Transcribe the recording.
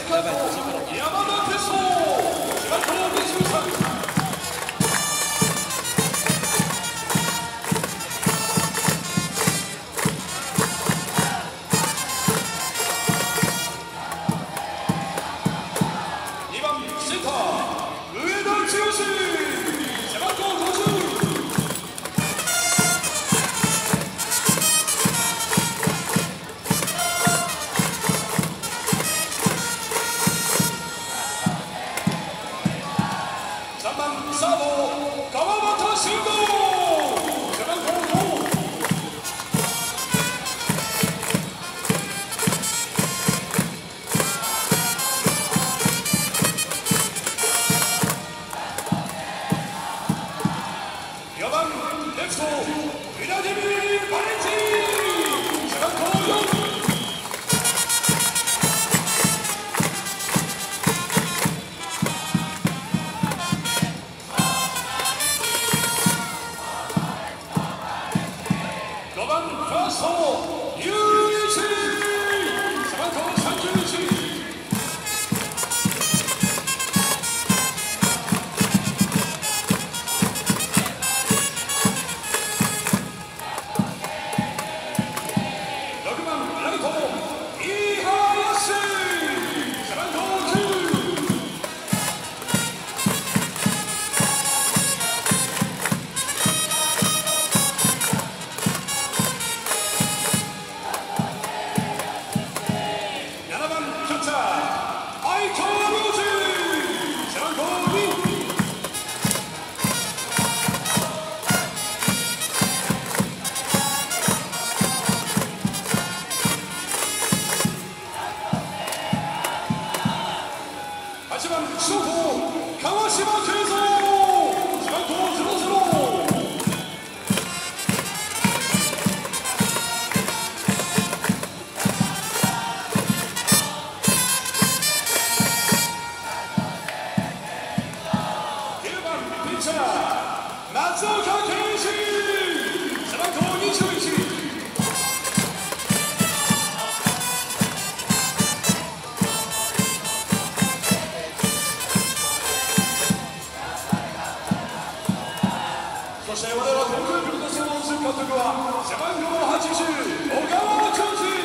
やばい、途中から山田哲人、背番号23。サード川端慎吾、背番号5。4番レフトウラディミー・バレンチー、背番号4。5番ファーストユーイチ、背番号31。6番ライトイハヤシ、背番号9。8番ショート川島慶三、背番号00。9番ピッチャー松岡健一、背番号21。そして我ら東京ビルドスポーツ監督は背番号80小川淳二。